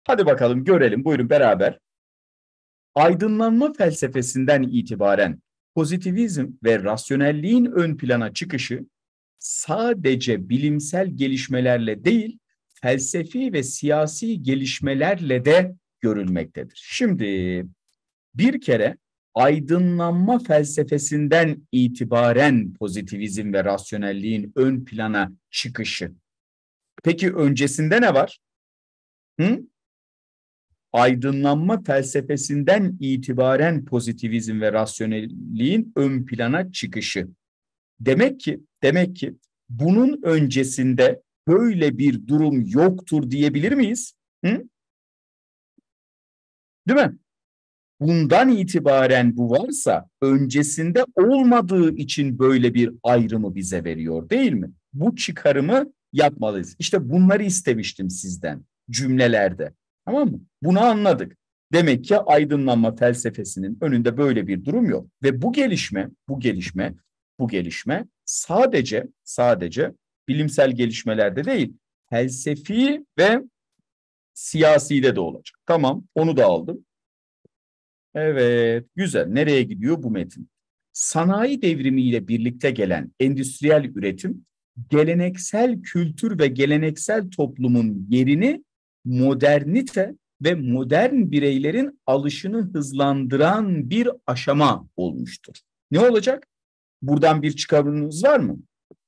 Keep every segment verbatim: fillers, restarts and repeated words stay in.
Hadi bakalım görelim, buyurun beraber. Aydınlanma felsefesinden itibaren pozitivizm ve rasyonelliğin ön plana çıkışı sadece bilimsel gelişmelerle değil, felsefi ve siyasi gelişmelerle de görülmektedir. Şimdi bir kere aydınlanma felsefesinden itibaren pozitivizm ve rasyonelliğin ön plana çıkışı. Peki öncesinde ne var? Hı? Aydınlanma felsefesinden itibaren pozitivizm ve rasyonelliğin ön plana çıkışı. Demek ki, demek ki bunun öncesinde böyle bir durum yoktur diyebilir miyiz? Hı? Değil mi? Bundan itibaren bu varsa öncesinde olmadığı için böyle bir ayrımı bize veriyor, değil mi? Bu çıkarımı yapmalıyız. İşte bunları istemiştim sizden cümlelerde. Tamam mı? Bunu anladık. Demek ki aydınlanma felsefesinin önünde böyle bir durum yok. Ve bu gelişme, bu gelişme, bu gelişme sadece sadece bilimsel gelişmelerde değil, felsefi ve siyaside de olacak. Tamam, onu da aldım. Evet, güzel. Nereye gidiyor bu metin? Sanayi devrimiyle birlikte gelen endüstriyel üretim, geleneksel kültür ve geleneksel toplumun yerini modernite ve modern bireylerin alışını hızlandıran bir aşama olmuştur. Ne olacak? Buradan bir çıkarımınız var mı?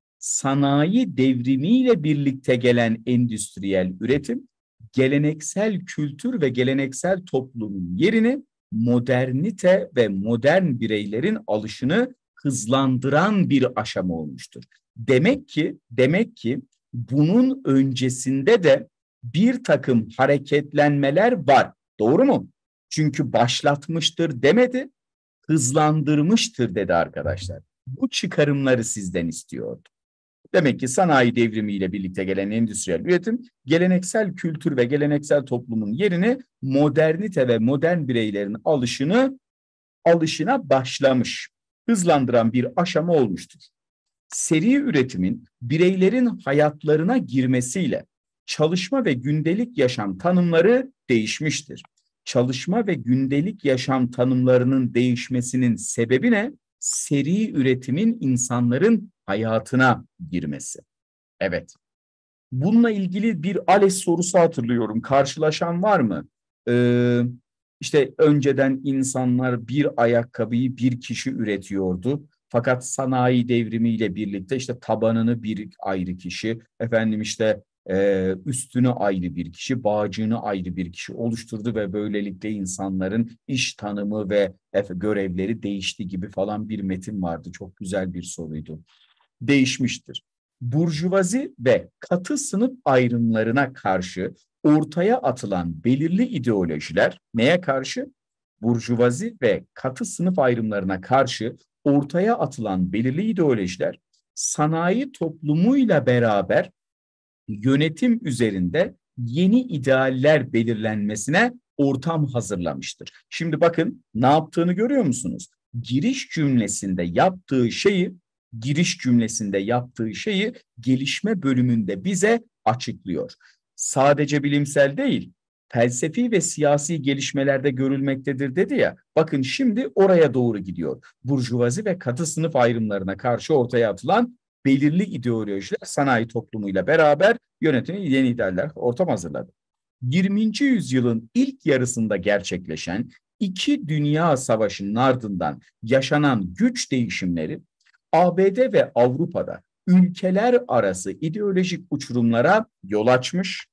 Sanayi devrimiyle birlikte gelen endüstriyel üretim, geleneksel kültür ve geleneksel toplumun yerini modernite ve modern bireylerin alışını hızlandıran bir aşama olmuştur. Demek ki, demek ki bunun öncesinde de bir takım hareketlenmeler var. Doğru mu? Çünkü başlatmıştır demedi, hızlandırmıştır dedi arkadaşlar. Bu çıkarımları sizden istiyordu. Demek ki sanayi devrimiyle birlikte gelen endüstriyel üretim, geleneksel kültür ve geleneksel toplumun yerini modernite ve modern bireylerin alışını alışına başlamış, hızlandıran bir aşama olmuştur. Seri üretimin bireylerin hayatlarına girmesiyle çalışma ve gündelik yaşam tanımları değişmiştir. Çalışma ve gündelik yaşam tanımlarının değişmesinin sebebi ne? Seri üretimin insanların hayatına girmesi. Evet. Bununla ilgili bir ALES sorusu hatırlıyorum. Karşılaşan var mı? Ee, işte önceden insanlar bir ayakkabıyı bir kişi üretiyordu. Fakat sanayi devrimiyle birlikte işte tabanını bir ayrı kişi, efendim işte e, üstünü ayrı bir kişi, bağcığını ayrı bir kişi oluşturdu ve böylelikle insanların iş tanımı ve görevleri değişti gibi falan bir metin vardı. Çok güzel bir soruydu. Değişmiştir. Burjuvazi ve katı sınıf ayrımlarına karşı ortaya atılan belirli ideolojiler neye karşı? Burjuvazi ve katı sınıf ayrımlarına karşı ortaya atılan belirli ideolojiler sanayi toplumuyla beraber yönetim üzerinde yeni idealler belirlenmesine ortam hazırlamıştır. Şimdi bakın ne yaptığını görüyor musunuz? Giriş cümlesinde yaptığı şeyi giriş cümlesinde yaptığı şeyi gelişme bölümünde bize açıklıyor. Sadece bilimsel değil, felsefi ve siyasi gelişmelerde görülmektedir dedi ya. Bakın şimdi oraya doğru gidiyor. Burjuvazi ve katı sınıf ayrımlarına karşı ortaya atılan belirli ideolojiler sanayi toplumuyla beraber yönetimi yeni idealler ortam hazırladı. yirminci yüzyılın ilk yarısında gerçekleşen iki dünya savaşının ardından yaşanan güç değişimleri A B D ve Avrupa'da ülkeler arası ideolojik uçurumlara yol açmış.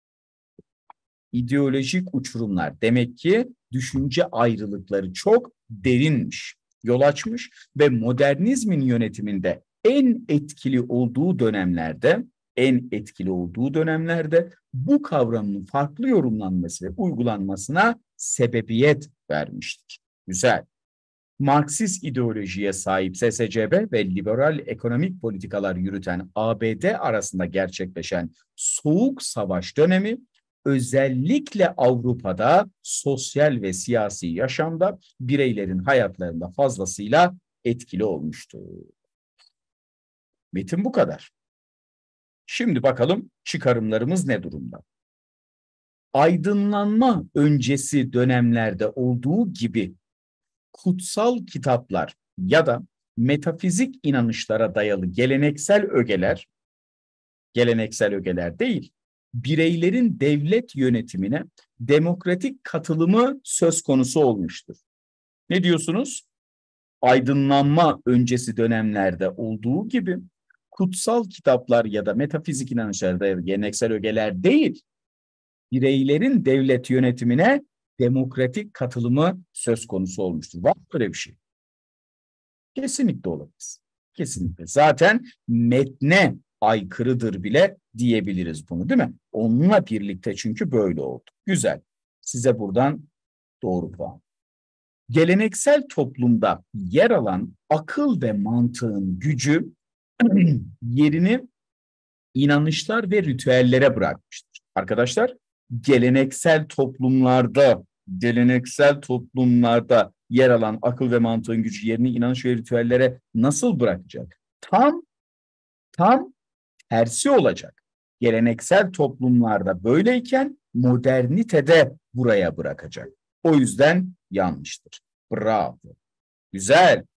İdeolojik uçurumlar demek ki düşünce ayrılıkları çok derinmiş, yol açmış ve modernizmin yönetiminde en etkili olduğu dönemlerde en etkili olduğu dönemlerde bu kavramın farklı yorumlanması ve uygulanmasına sebebiyet vermiştir. Güzel. Marksist ideolojiye sahip S S C B ve liberal ekonomik politikalar yürüten A B D arasında gerçekleşen Soğuk Savaş dönemi özellikle Avrupa'da sosyal ve siyasi yaşamda bireylerin hayatlarında fazlasıyla etkili olmuştur. Metin bu kadar. Şimdi bakalım çıkarımlarımız ne durumda? aydınlanma öncesi dönemlerde olduğu gibi kutsal kitaplar ya da metafizik inanışlara dayalı geleneksel ögeler, geleneksel ögeler değil, bireylerin devlet yönetimine demokratik katılımı söz konusu olmuştur. Ne diyorsunuz? Aydınlanma öncesi dönemlerde olduğu gibi kutsal kitaplar ya da metafizik inanışlara dayalı geleneksel ögeler değil, bireylerin devlet yönetimine demokratik katılımı söz konusu olmuştur. Var mı böyle bir şey? Kesinlikle olamaz. Kesinlikle. Zaten metne aykırıdır bile diyebiliriz bunu, değil mi? Onunla birlikte çünkü böyle oldu. Güzel. Size buradan doğru puan. Geleneksel toplumda yer alan akıl ve mantığın gücü yerini inanışlar ve ritüellere bırakmıştır. Arkadaşlar, geleneksel toplumlarda, geleneksel toplumlarda yer alan akıl ve mantığın gücü yerini inanış ve ritüellere nasıl bırakacak? Tam, tam tersi olacak. Geleneksel toplumlarda böyleyken modernitede buraya bırakacak. O yüzden yanlıştır. Bravo. Güzel.